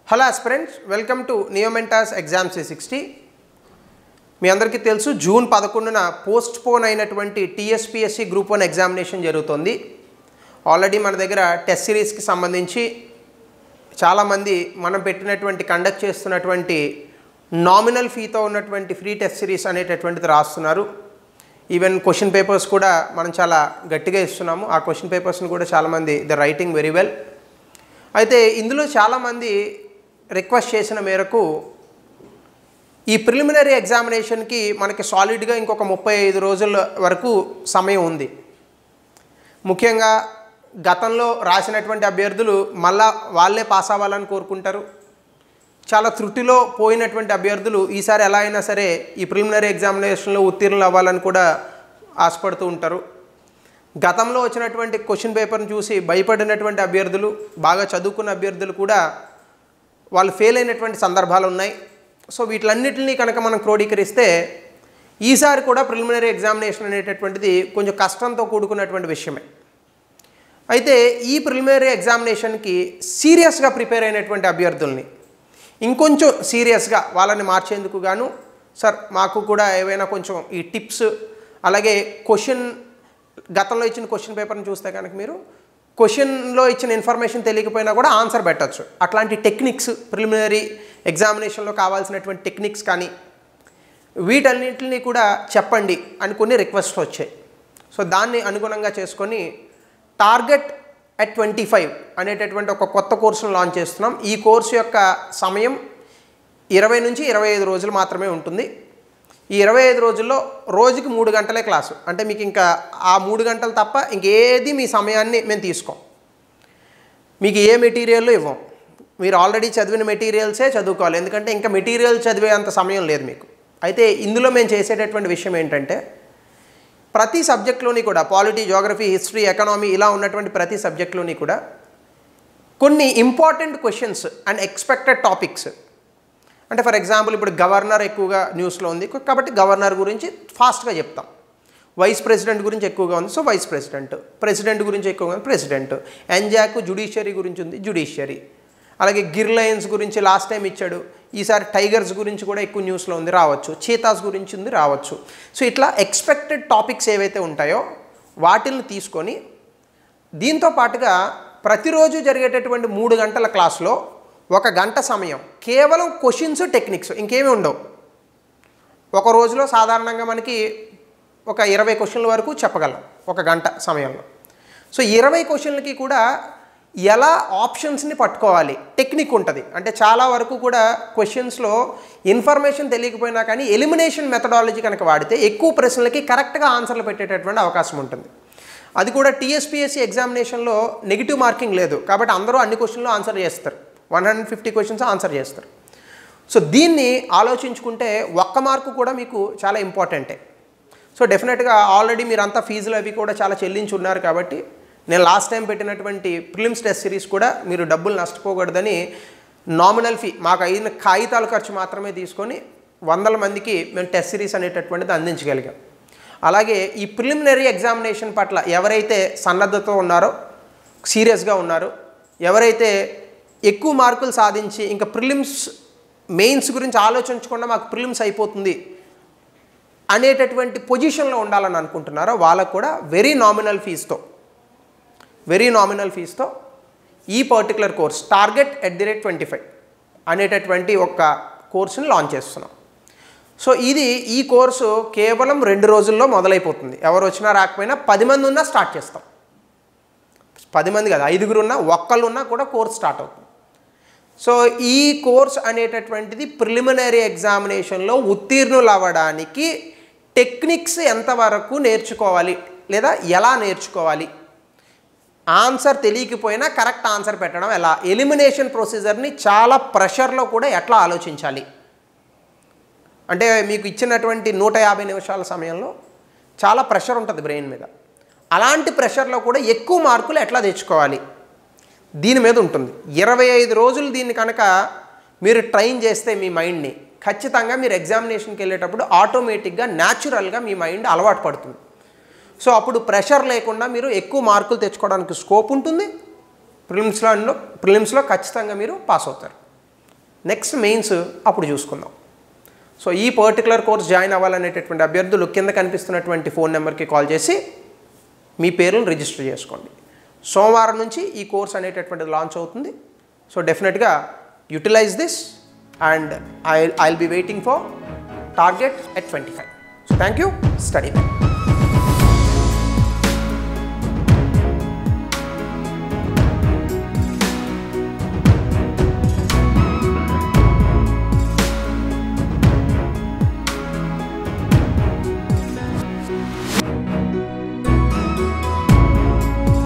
Hello aspirants, welcome to నియోమెంటాస్ exam 360. మీ అందరికీ తెలుసు, జూన్ 11న పోస్ట్ పోన్ అయినటువంటి టీఎస్పీఎస్సీ గ్రూప్ 1 ఎగ్జామినేషన్ జరుగుతుంది. ఆల్రెడీ మన దగ్గర టెస్ట్ సిరీస్కి సంబంధించి చాలామంది మనం పెట్టినటువంటి కండక్ట్ చేస్తున్నటువంటి నామినల్ ఫీతో ఉన్నటువంటి ఫ్రీ టెస్ట్ సిరీస్ అనేటటువంటిది రాస్తున్నారు. ఈవెన్ క్వశ్చన్ పేపర్స్ కూడా మనం చాలా గట్టిగా ఇస్తున్నాము. ఆ క్వశ్చన్ పేపర్స్ని కూడా చాలామంది ద రైటింగ్ వెరీ వెల్. అయితే ఇందులో చాలామంది రిక్వెస్ట్ చేసిన మేరకు ఈ ప్రిలిమినరీ ఎగ్జామినేషన్కి మనకి సాలిడ్గా ఇంకొక 35 రోజుల వరకు సమయం ఉంది. ముఖ్యంగా గతంలో రాసినటువంటి అభ్యర్థులు మళ్ళా వాళ్ళే పాస్ అవ్వాలని కోరుకుంటారు. చాలా త్రుటిలో పోయినటువంటి అభ్యర్థులు ఈసారి ఎలా అయినా సరే ఈ ప్రిలిమినరీ ఎగ్జామినేషన్లో ఉత్తీర్ణులు అవ్వాలని కూడా ఆశపడుతూ ఉంటారు. గతంలో వచ్చినటువంటి క్వశ్చన్ పేపర్ని చూసి భయపడినటువంటి అభ్యర్థులు, బాగా చదువుకున్న అభ్యర్థులు కూడా వాళ్ళు ఫెయిల్ అయినటువంటి సందర్భాలు ఉన్నాయి. సో వీటిలన్నిటిని కనుక మనం క్రోడీకరిస్తే ఈసారి కూడా ప్రిలిమినరీ ఎగ్జామినేషన్ అనేటటువంటిది కొంచెం కష్టంతో కూడుకున్నటువంటి విషయమే. అయితే ఈ ప్రిలిమినరీ ఎగ్జామినేషన్కి సీరియస్గా ప్రిపేర్ అయినటువంటి అభ్యర్థుల్ని ఇంకొంచెం సీరియస్గా వాళ్ళని మార్చేందుకు గాను సార్ మాకు కూడా ఏవైనా కొంచెం ఈ టిప్స్, అలాగే గతంలో ఇచ్చిన క్వశ్చన్ పేపర్ని చూస్తే కనుక మీరు క్వశ్చన్లో ఇచ్చిన ఇన్ఫర్మేషన్ తెలియకపోయినా కూడా ఆన్సర్ పెట్టచ్చు. అట్లాంటి టెక్నిక్స్, ప్రిలిమినరీ ఎగ్జామినేషన్లో కావాల్సినటువంటి టెక్నిక్స్ కానీ వీటన్నింటినీ కూడా చెప్పండి అని కొన్ని రిక్వెస్ట్ వచ్చాయి. సో దాన్ని అనుగుణంగా చేసుకొని టార్గెట్ at 25 అనేటటువంటి ఒక కొత్త కోర్సును లాంచ్ చేస్తున్నాం. ఈ కోర్సు యొక్క సమయం 20 నుంచి 25 రోజులు మాత్రమే ఉంటుంది. ఈ 25 రోజుల్లో రోజుకి 3 గంటలే క్లాసు. అంటే మీకు ఇంకా ఆ 3 గంటలు తప్ప ఇంకేది మీ సమయాన్ని మేము తీసుకోం. మీకు ఏ మెటీరియల్ ఇవ్వం. మీరు ఆల్రెడీ చదివిన మెటీరియల్సే చదువుకోవాలి. ఎందుకంటే ఇంకా మెటీరియల్ చదివే అంత సమయం లేదు మీకు. అయితే ఇందులో మేము చేసేటటువంటి విషయం ఏంటంటే ప్రతి సబ్జెక్ట్లోని కూడా పాలిటీ, జోగ్రఫీ, హిస్టరీ, ఎకనామీ ఇలా ఉన్నటువంటి ప్రతి సబ్జెక్ట్లోని కూడా కొన్ని important questions and expected topics, అంటే ఫర్ ఎగ్జాంపుల్ ఇప్పుడు గవర్నర్ ఎక్కువగా న్యూస్లో ఉంది కాబట్టి గవర్నర్ గురించి ఫాస్ట్గా చెప్తాం. వైస్ ప్రెసిడెంట్ గురించి ఎక్కువగా ఉంది, సో వైస్ ప్రెసిడెంట్. ప్రెసిడెంట్ గురించి ఎక్కువగా ఉంది, ప్రెసిడెంట్. ఎంజాక్ జ్యుడిషియరీ గురించి ఉంది, జ్యుడిషియరీ. అలాగే గిర్ లయన్స్ గురించి లాస్ట్ టైం ఇచ్చాడు, ఈసారి టైగర్స్ గురించి కూడా ఎక్కువ న్యూస్లో ఉంది, రావచ్చు. చీతాస్ గురించి ఉంది, రావచ్చు. సో ఇట్లా ఎక్స్పెక్టెడ్ టాపిక్స్ ఏవైతే ఉంటాయో వాటిని తీసుకొని దీంతో పాటుగా ప్రతిరోజు జరిగేటటువంటి 3 గంటల క్లాస్లో 1 గంట సమయం కేవలం క్వశ్చన్స్, టెక్నిక్స్, ఇంకేమీ ఉండవు. ఒక రోజులో సాధారణంగా మనకి ఒక 20 క్వశ్చన్ల వరకు చెప్పగలం 1 గంట సమయంలో. సో 20 క్వశ్చన్లకి కూడా ఎలా ఆప్షన్స్ని పట్టుకోవాలి టెక్నిక్ ఉంటుంది. అంటే చాలా వరకు కూడా క్వశ్చన్స్లో ఇన్ఫర్మేషన్ తెలియకపోయినా కానీ ఎలిమినేషన్ మెథడాలజీ కనుక వాడితే ఎక్కువ ప్రశ్నలకి కరెక్ట్గా ఆన్సర్లు పెట్టేటటువంటి అవకాశం ఉంటుంది. అది కూడా టీఎస్పీఎస్సీ ఎగ్జామినేషన్లో నెగిటివ్ మార్కింగ్ లేదు కాబట్టి అందరూ అన్ని క్వశ్చన్లు ఆన్సర్ చేస్తారు. 150 క్వశ్చన్స్ ఆన్సర్ చేస్తారు. సో దీన్ని ఆలోచించుకుంటే 1 మార్కు కూడా మీకు చాలా ఇంపార్టెంటే. సో డెఫినెట్గా ఆల్రెడీ మీరంతా ఫీజులు అవి కూడా చాలా చెల్లించి ఉన్నారు కాబట్టి నేను లాస్ట్ టైం పెట్టినటువంటి ప్రిలిమ్స్ టెస్ట్ సిరీస్ కూడా మీరు డబ్బులు నష్టపోకూడదని నామినల్ ఫీ మాకు అయిన కాగితాల ఖర్చు మాత్రమే తీసుకొని 100 మందికి మేము టెస్ట్ సిరీస్ అనేటటువంటిది అందించగలిగాం. అలాగే ఈ ప్రిలిమినరీ ఎగ్జామినేషన్ పట్ల ఎవరైతే సన్నద్ధతో ఉన్నారో, సీరియస్గా ఉన్నారో, ఎవరైతే ఎక్కువ మార్కులు సాధించి ఇంకా ప్రిలిమ్స్ మెయిన్స్ గురించి ఆలోచించకుండా మాకు ప్రిలిమ్స్ అయిపోతుంది అనేటటువంటి పొజిషన్లో ఉండాలని అనుకుంటున్నారో వాళ్ళకు కూడా వెరీ నామినల్ ఫీజుతో ఈ పర్టికులర్ కోర్స్ టార్గెట్ @25 అనేటటువంటి ఒక కోర్సుని లాంచ్ చేస్తున్నాం. సో ఈ కోర్సు కేవలం 2 రోజుల్లో మొదలైపోతుంది. ఎవరు వచ్చినా రాకపోయినా 10 మంది ఉన్నా స్టార్ట్ చేస్తాం. 10 మంది కాదు, 5గురు ఉన్నా, ఒక్కళ్ళు ఉన్నా కూడా కోర్స్ స్టార్ట్ అవుతుంది. సో ఈ కోర్స్ అనేటటువంటిది ప్రిలిమినరీ ఎగ్జామినేషన్లో ఉత్తీర్ణులు అవ్వడానికి టెక్నిక్స్ ఎంతవరకు నేర్చుకోవాలి లేదా ఎలా నేర్చుకోవాలి, ఆన్సర్ తెలియకపోయినా కరెక్ట్ ఆన్సర్ పెట్టడం ఎలా, ఎలిమినేషన్ ప్రొసీజర్ని చాలా ప్రెషర్లో కూడా ఎట్లా ఆలోచించాలి. అంటే మీకు ఇచ్చినటువంటి 150 నిమిషాల సమయంలో చాలా ప్రెషర్ ఉంటుంది బ్రెయిన్ మీద. అలాంటి ప్రెషర్లో కూడా ఎక్కువ మార్కులు ఎట్లా తెచ్చుకోవాలి దీని మీద ఉంటుంది. 25 రోజులు దీన్ని కనుక మీరు ట్రైన్ చేస్తే మీ మైండ్ని ఖచ్చితంగా మీరు ఎగ్జామినేషన్కి వెళ్ళేటప్పుడు ఆటోమేటిక్గా న్యాచురల్గా మీ మైండ్ అలవాటు పడుతుంది. సో అప్పుడు ప్రెషర్ లేకుండా మీరు ఎక్కువ మార్కులు తెచ్చుకోవడానికి స్కోప్ ఉంటుంది. ప్రిలిమ్స్లో ఖచ్చితంగా మీరు పాస్ అవుతారు. నెక్స్ట్ మెయిన్స్ అప్పుడు చూసుకుందాం. సో ఈ పర్టికులర్ కోర్స్ జాయిన్ అవ్వాలనేటటువంటి అభ్యర్థులు కింద కనిపిస్తున్నటువంటి ఫోన్ నెంబర్కి కాల్ చేసి మీ పేరును రిజిస్టర్ చేసుకోండి. సోమవారం నుంచి ఈ కోర్స్ అనేటటువంటిది లాంచ్ అవుతుంది. సో డెఫినెట్గా utilise this and I will be waiting for target at 25. So thank you, study well.